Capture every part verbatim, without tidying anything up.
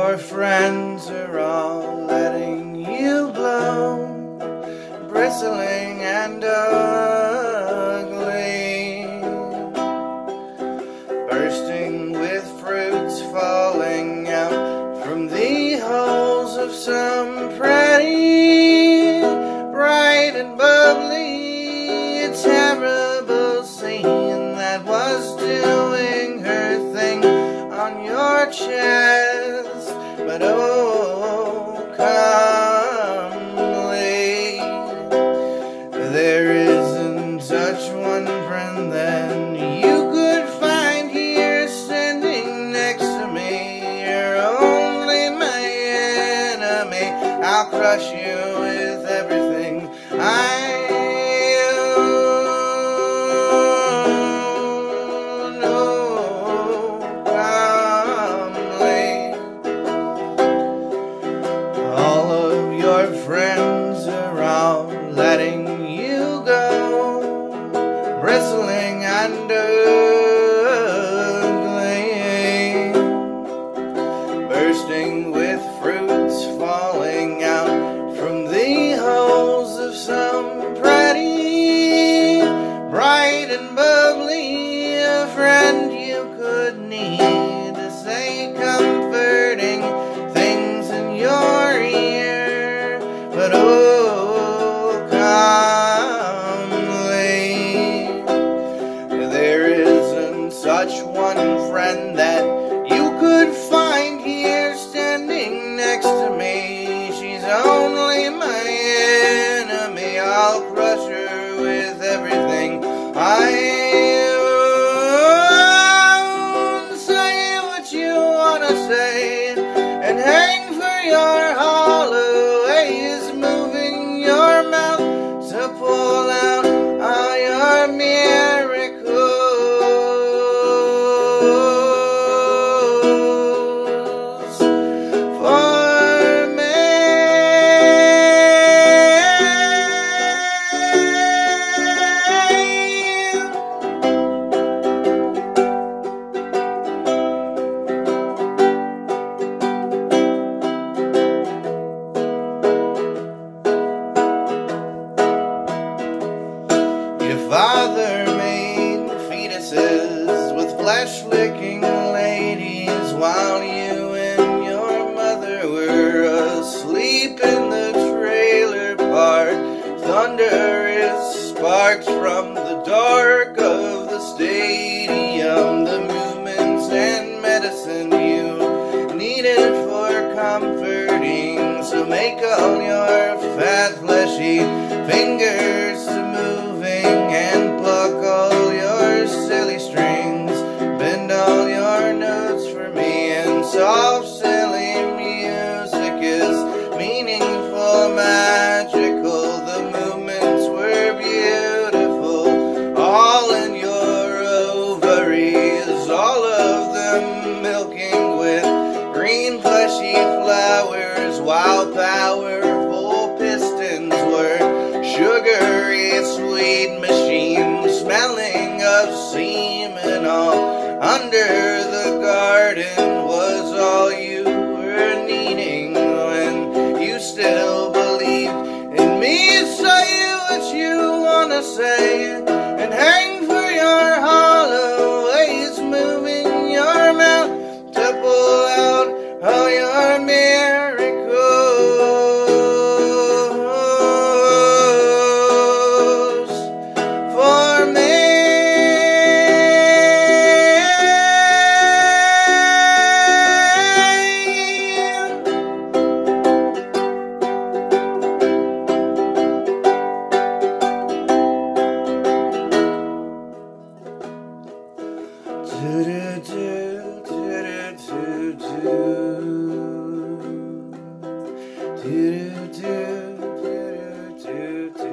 your friends are all letting you blow, bristling and ugly, bursting with fruits falling out from the holes of some pretty, bright and bubbly, a terrible scene that was doing her thing on your chest, but oh, comely. There isn't such one friend that you could find here standing next to me. You're only my enemy. I'll crush you with everything I friends are all letting you go, bristling and ugly, bursting with fruits falling out from the holes of some pretty, bright and bubbly, a friend you could need to say comforting things in your ear. But oh, comely, there isn't such one friend that you could find here standing next to me. She's only my enemy. I'll crush her with everything I own. Say what you wanna say and hang for your hollow to pull out all your miracles for me. Your father made fetuses with flesh-licking ladies while you and your mother were asleep in the trailer park. Thunder is sparks from the dark of the stadium, the movements and medicine you needed for comforting. So make all your fat fleshy fingers to moving and pluck all your silly strings, bend all your notes for me, and soft silly music is meaningful, magical. The movements were beautiful, all in your ovaries, all of them milking with green fleshy flowers, while powerful pistons were sugary sweet machine smelling of semen. All under the garden was all you were needing when you still believed in me. Say what you wanna say and hang for your hollow ways, moving your mouth to pull out all your miracles for me. Do do do do do do do do do do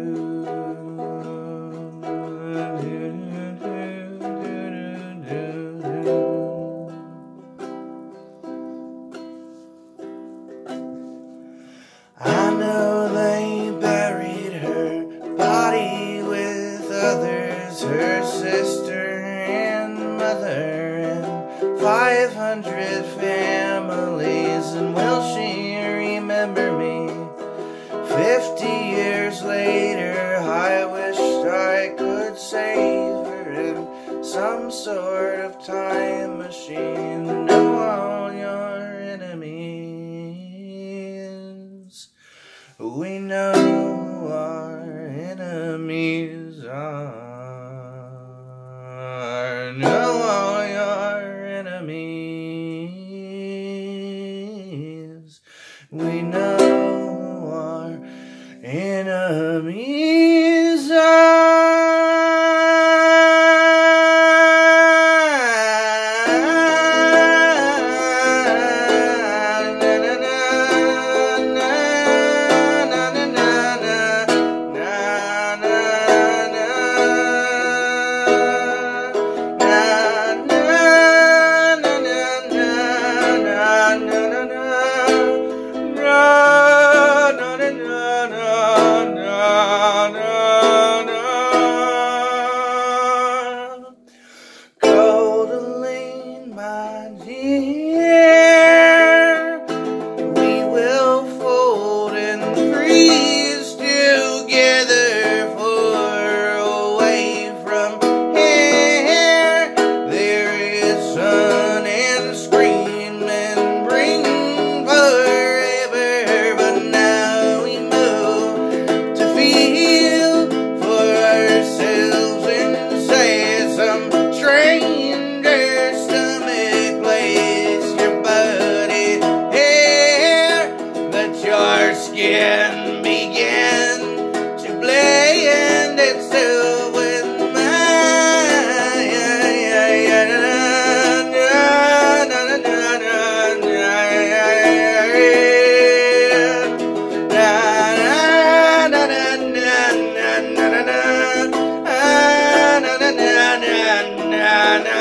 I know they buried her body with others, her sister and mother, and five hundred family and will she remember me? Fifty years later, I wished I could save her in some sort of time machine. Know all your enemies. We know our enemies are. Know all your enemies. We know our enemies are. Golden, my dear, we will fold and freeze together, far away from here. There is sun and scream and bring forever, but now we move to feel for ourselves inside some stranger stomach. Place your body here, let your skin begin to blend itself with mine. Na na na